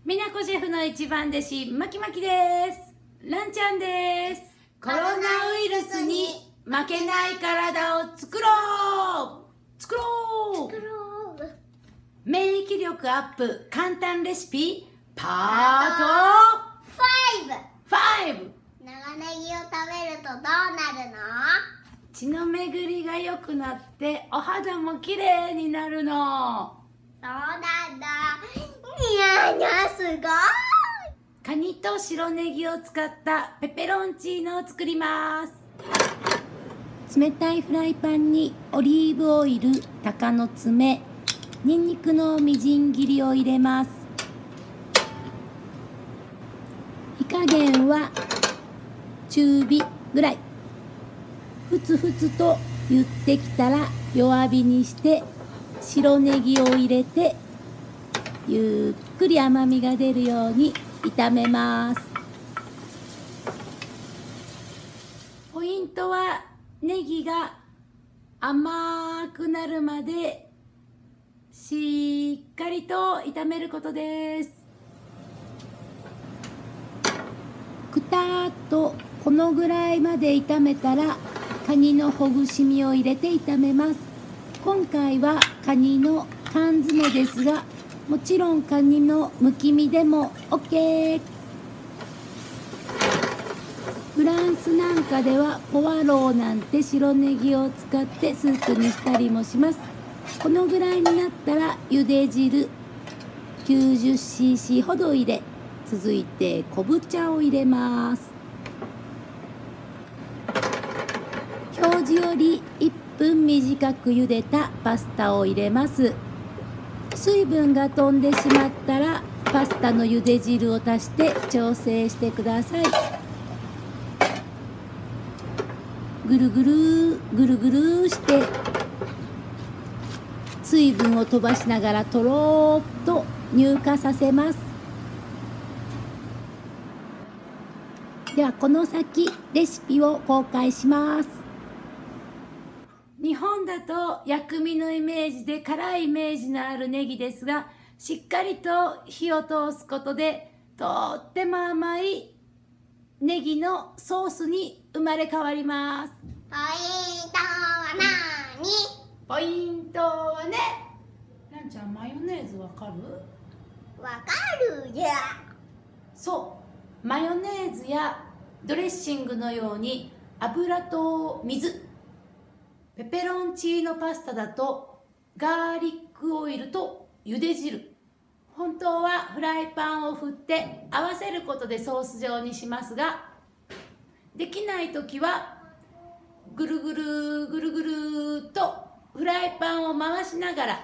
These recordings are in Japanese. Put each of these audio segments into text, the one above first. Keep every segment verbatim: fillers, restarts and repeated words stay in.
みなこシェフの一番弟子まきまきです。ランちゃんです。コロナウイルスに負けない体を作ろう作ろう作ろう免疫力アップ簡単レシピパートファイブ。 長ネギを食べるとどうなるの？ 血の巡りが良くなってお肌も綺麗になるの。 そうなんだ。にゃーにゃーすごい。 カニと白ネギを使ったペペロンチーノを作ります。冷たいフライパンにオリーブオイル、鷹の爪、ニンニクのみじん切りを入れます。火加減は中火ぐらい。ふつふつと言ってきたら弱火にして白ネギを入れてゆっくり甘みが出るように炒めます。ポイントはネギが甘くなるまでしっかりと炒めることです。くたーっとこのぐらいまで炒めたらカニのほぐし身を入れて炒めます。今回はカニの缶詰ですが、もちろんカニのむき身でも OK。 フランスなんかではポワローなんて白ネギを使ってスープにしたりもします。このぐらいになったら茹で汁 きゅうじゅっシーシー ほど入れ、続いて昆布茶を入れます。表示よりいっぷん短く茹でたパスタを入れます。水分が飛んでしまったらパスタの茹で汁を足して調整してください。ぐるぐるぐるぐるして水分を飛ばしながらとろーっと乳化させます。ではこの先レシピを公開します。日本だと薬味のイメージで辛いイメージのあるネギですが、しっかりと火を通すことでとっても甘いネギのソースに生まれ変わります。 ポイントはなーに？ ポイントはね、ランちゃんマヨネーズわかる？ わかるや。 そう、マヨネーズやドレッシングのように油と水、ペペロンチーノパスタだとガーリックオイルと茹で汁。本当はフライパンを振って合わせることでソース状にしますが、できないときはぐるぐるぐるぐるとフライパンを回しながら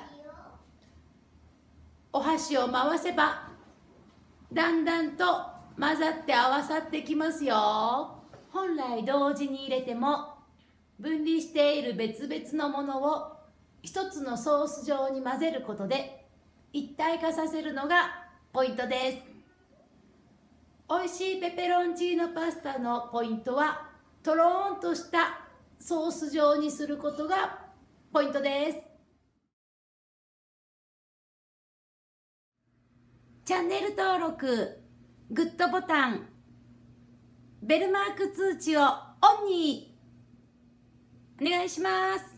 お箸を回せばだんだんと混ざって合わさってきますよ。本来同時に入れても分離している別々のものを一つのソース状に混ぜることで一体化させるのがポイントです。おいしいペペロンチーノパスタのポイントはとろーんとしたソース状にすることがポイントです。チャンネル登録、グッドボタン、ベルマーク通知をオンにお願いします。